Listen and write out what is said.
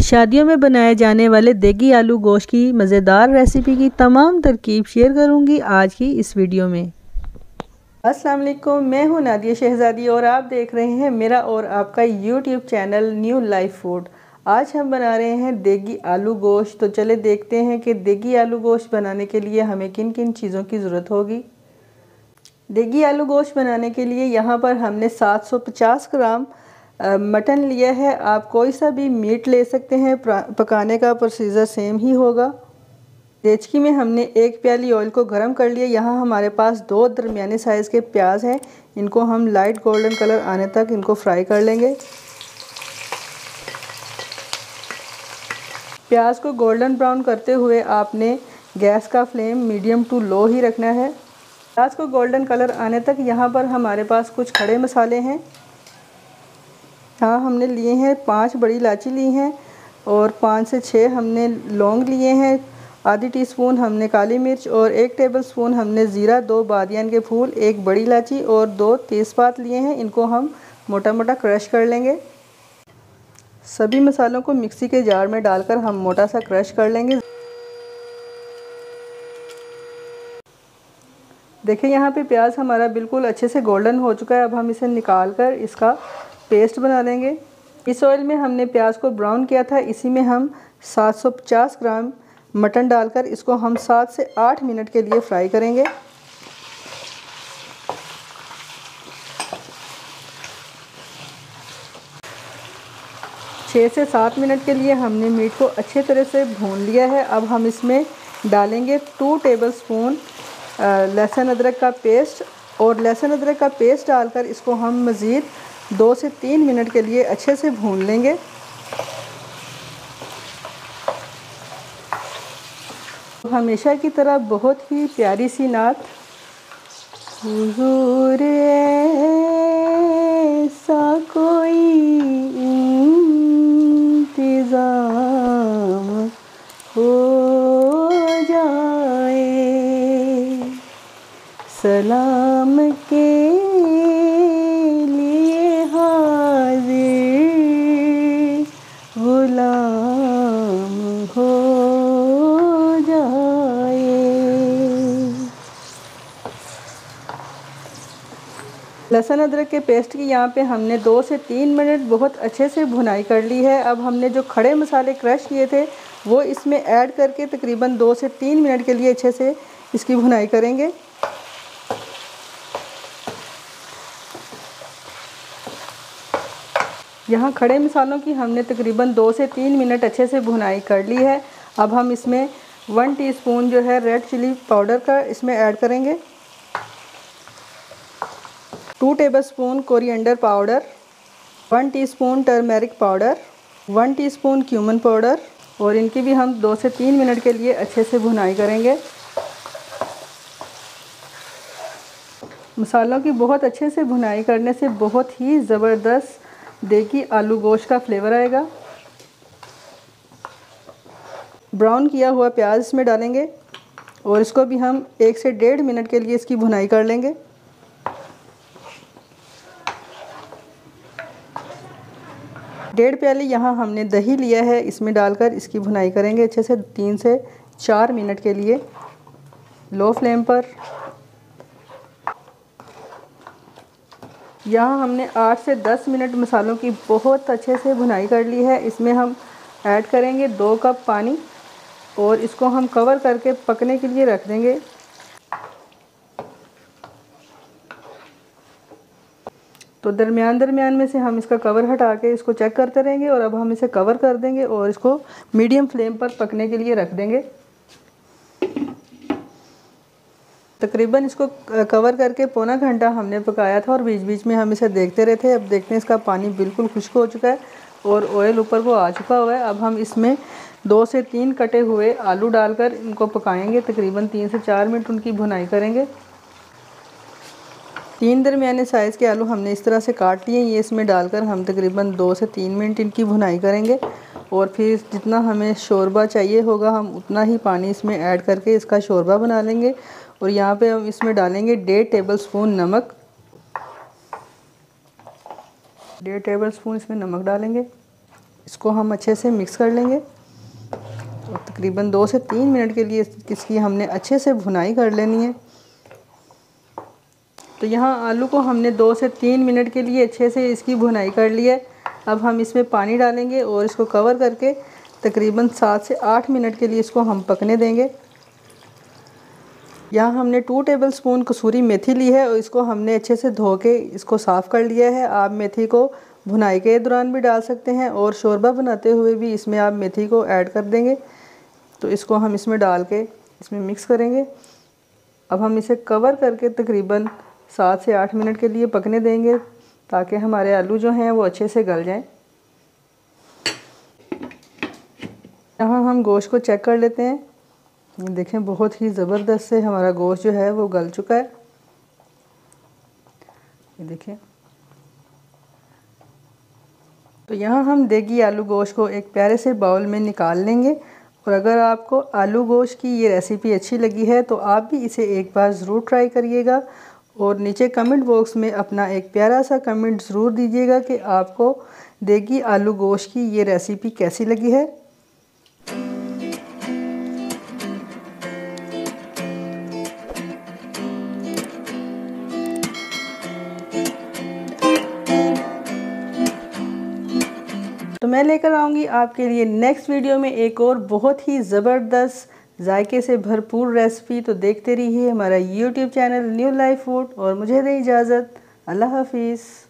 शादियों में बनाए जाने वाले देगी आलू गोश्त की मज़ेदार रेसिपी की तमाम तरकीब शेयर करूंगी आज की इस वीडियो में। अस्सलाम वालेकुम, मैं हूं नादिया शहज़ादी और आप देख रहे हैं मेरा और आपका YouTube channel new life food. आज हम बना रहे हैं देगी आलू गोश्त। तो चले देखते हैं कि देगी आलू गोश्त बनाने के लिए हमें किन किन चीज़ों की ज़रूरत होगी। देगी आलू गोश्त बनाने के लिए यहाँ पर हमने 750 ग्राम मटन लिया है। आप कोई सा भी मीट ले सकते हैं, पकाने का प्रोसीजर सेम ही होगा। देचकी में हमने 1 प्याली ऑयल को गर्म कर लिया। यहाँ हमारे पास 2 दरमियाने साइज़ के प्याज हैं। इनको हम लाइट गोल्डन कलर आने तक इनको फ्राई कर लेंगे। प्याज को गोल्डन ब्राउन करते हुए आपने गैस का फ्लेम मीडियम टू लो ही रखना है। प्याज को गोल्डन कलर आने तक यहाँ पर हमारे पास कुछ खड़े मसाले हैं। हाँ, हमने लिए हैं 5 बड़ी इलायची ली हैं और 5 से 6 हमने लौंग लिए हैं। आधी टीस्पून हमने काली मिर्च और 1 टेबलस्पून हमने ज़ीरा, 2 बादियान के फूल, 1 बड़ी इलायची और 2 तेज़पात लिए हैं। इनको हम मोटा मोटा क्रश कर लेंगे। सभी मसालों को मिक्सी के जार में डालकर हम मोटा सा क्रश कर लेंगे। देखिए यहाँ पे प्याज हमारा बिल्कुल अच्छे से गोल्डन हो चुका है। अब हम इसे निकाल कर इसका पेस्ट बना लेंगे। इस ऑयल में हमने प्याज को ब्राउन किया था, इसी में हम 750 ग्राम मटन डालकर इसको हम 7 से 8 मिनट के लिए फ्राई करेंगे। छः से 7 मिनट के लिए हमने मीट को अच्छे तरह से भून लिया है। अब हम इसमें डालेंगे 2 टेबलस्पून लहसुन अदरक का पेस्ट और लहसुन अदरक का पेस्ट डालकर इसको हम मज़ीद 2 से 3 मिनट के लिए अच्छे से भून लेंगे। हमेशा की तरह बहुत ही प्यारी सी नात, हुजूर ऐसा कोई इंतज़ाम हो जाए, सलाम के लिए हाजिर गुलाम हो जाए। लहसुन अदरक के पेस्ट की यहाँ पे हमने 2 से 3 मिनट बहुत अच्छे से भुनाई कर ली है। अब हमने जो खड़े मसाले क्रश किए थे वो इसमें ऐड करके तकरीबन 2 से 3 मिनट के लिए अच्छे से इसकी भुनाई करेंगे। यहाँ खड़े मसालों की हमने तकरीबन 2 से 3 मिनट अच्छे से भुनाई कर ली है। अब हम इसमें 1 टीस्पून जो है रेड चिली पाउडर का इसमें ऐड करेंगे, 2 tablespoon coriander powder, 1 teaspoon turmeric powder, 1 teaspoon cumin powder और इनकी भी हम 2 से 3 मिनट के लिए अच्छे से भुनाई करेंगे। मसालों की बहुत अच्छे से भुनाई करने से बहुत ही ज़बरदस्त देगी आलू गोश्त का फ्लेवर आएगा। ब्राउन किया हुआ प्याज इसमें डालेंगे और इसको भी हम 1 से 1.5 मिनट के लिए इसकी भुनाई कर लेंगे। डेढ़ प्याली यहाँ हमने दही लिया है, इसमें डालकर इसकी भुनाई करेंगे अच्छे से 3 से 4 मिनट के लिए लो फ्लेम पर। यहाँ हमने 8 से 10 मिनट मसालों की बहुत अच्छे से भुनाई कर ली है। इसमें हम ऐड करेंगे 2 कप पानी और इसको हम कवर करके पकने के लिए रख देंगे। तो दरमियान में से हम इसका कवर हटा के इसको चेक करते रहेंगे और अब हम इसे कवर कर देंगे और इसको मीडियम फ्लेम पर पकने के लिए रख देंगे। तकरीबन इसको कवर करके पौना घंटा हमने पकाया था और बीच बीच में हम इसे देखते रहे थे। अब देखते हैं इसका पानी बिल्कुल खुश्क हो चुका है और ऑयल ऊपर को आ चुका हुआ है। अब हम इसमें 2 से 3 कटे हुए आलू डालकर इनको पकाएंगे। तकरीबन 3 से 4 मिनट उनकी भुनाई करेंगे। 3 दरमियाने साइज़ के आलू हमने इस तरह से काट लिए। ये इसमें डालकर हम तकरीबन 2 से 3 मिनट इनकी भुनाई करेंगे और फिर जितना हमें शोरबा चाहिए होगा हम उतना ही पानी इसमें ऐड करके इसका शोरबा बना लेंगे। और यहाँ पे हम इसमें डालेंगे 1.5 टेबलस्पून नमक, 1.5 टेबलस्पून इसमें नमक डालेंगे। इसको हम अच्छे से मिक्स कर लेंगे और तकरीबन 2 से 3 मिनट के लिए इसकी हमने अच्छे से भुनाई कर लेनी है। तो यहाँ आलू को हमने 2 से 3 मिनट के लिए अच्छे से इसकी भुनाई कर ली है। अब हम इसमें पानी डालेंगे और इसको कवर करके तकरीबन 7 से 8 मिनट के लिए इसको हम पकने देंगे। यहाँ हमने 2 टेबलस्पून कसूरी मेथी ली है और इसको हमने अच्छे से धो के इसको साफ़ कर लिया है। आप मेथी को भुनाई के दौरान भी डाल सकते हैं और शोरबा बनाते हुए भी इसमें आप मेथी को ऐड कर देंगे। तो इसको हम इसमें डाल के इसमें मिक्स करेंगे। अब हम इसे कवर करके तकरीबन 7 से 8 मिनट के लिए पकने देंगे ताकि हमारे आलू जो हैं वो अच्छे से गल जाएं। यहाँ हम गोश्त को चेक कर लेते हैं। देखें बहुत ही ज़बरदस्त से हमारा गोश्त जो है वो गल चुका है। ये देखें। तो यहाँ हम देगी आलू गोश्त को एक प्यारे से बाउल में निकाल लेंगे। और अगर आपको आलू गोश्त की ये रेसिपी अच्छी लगी है तो आप भी इसे एक बार ज़रूर ट्राई करिएगा और नीचे कमेंट बॉक्स में अपना एक प्यारा सा कमेंट ज़रूर दीजिएगा कि आपको देगी आलू गोश्त की ये रेसिपी कैसी लगी है। तो मैं लेकर आऊँगी आपके लिए नेक्स्ट वीडियो में एक और बहुत ही ज़बरदस्त जायके से भरपूर रेसिपी। तो देखते रहिए हमारा YouTube channel new life food और मुझे दें इजाज़त। अल्लाह हाफिज़।